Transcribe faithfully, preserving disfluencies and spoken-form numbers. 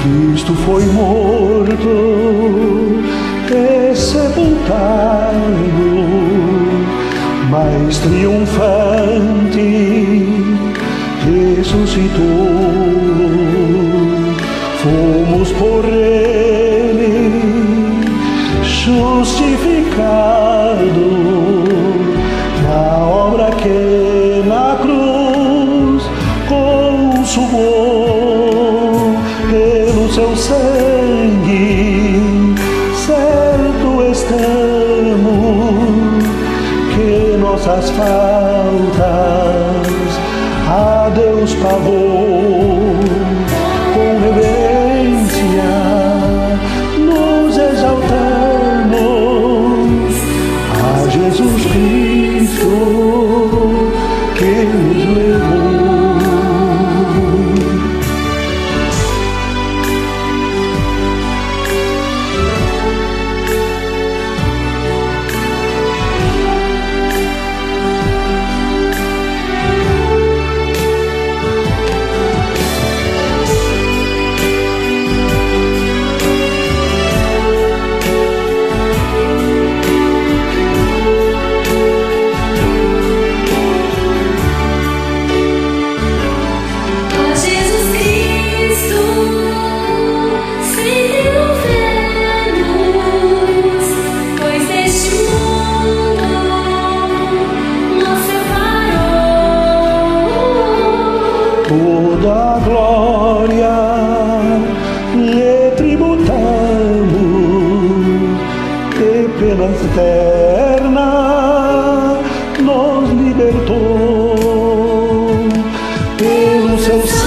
Cristo foi morto e sepultado, mas triunfante ressuscitou. Fomos por Ele justificados na obra que na cruz consumou. Pelo seu sangue certo estamos que nossas faltas a Deus pagou. Com reverência nos exaltamos a Jesus Cristo que nos levou. Toda a glória lhe tributamos, e pela eterna nos libertou. Pelo seu